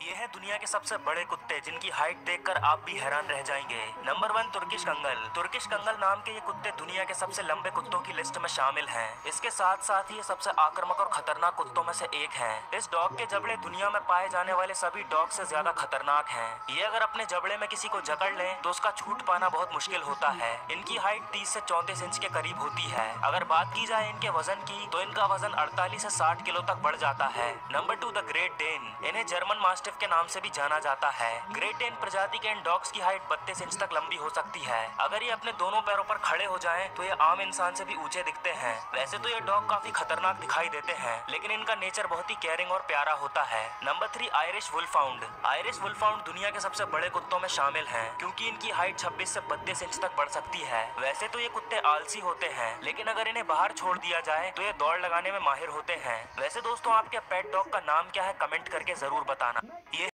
ये है दुनिया के सबसे बड़े कुत्ते जिनकी हाइट देखकर आप भी हैरान रह जाएंगे। Number 1, Turkish Kangal. Turkish Kangal नाम के ये कुत्ते दुनिया के सबसे लंबे कुत्तों की लिस्ट में शामिल हैं। इसके साथ साथ ही ये सबसे आक्रामक और खतरनाक कुत्तों में से एक है। इस डॉग के जबड़े दुनिया में पाए जाने वाले सभी डॉग से ज्यादा खतरनाक हैं। ये अगर अपने जबड़े में किसी को जकड़ ले तो उसका छूट पाना बहुत मुश्किल होता है। इनकी हाइट 30 से 34 इंच के करीब होती है। अगर बात की जाए इनके वजन की तो इनका वजन 48 से 60 किलो तक बढ़ जाता है। Number 2, the great Dane. इन्हें जर्मन मास्टिफ के नाम से भी जाना जाता है। ग्रेट डेन प्रजाति के इन डॉग्स की हाइट 32 इंच तक लंबी हो सकती है। अगर ये अपने दोनों पैरों पर खड़े हो जाएं तो ये आम इंसान से भी ऊंचे दिखते हैं। वैसे तो ये डॉग काफी खतरनाक दिखाई देते हैं, लेकिन इनका नेचर बहुत ही केयरिंग और प्यारा होता है। Number 3, Irish wolfhound. Irish wolfhound दुनिया के सबसे बड़े कुत्तों में शामिल हैं, क्योंकि इनकी हाइट 26 से 32 इंच तक बढ़ सकती है। वैसे तो ये कुत्ते आलसी होते हैं, लेकिन अगर इन्हें बाहर छोड़ दिया जाए तो ये दौड़ लगाने में माहिर होते हैं। वैसे दोस्तों, आपके पेट डॉग का नाम क्या है, कमेंट करके जरूर बताना। ये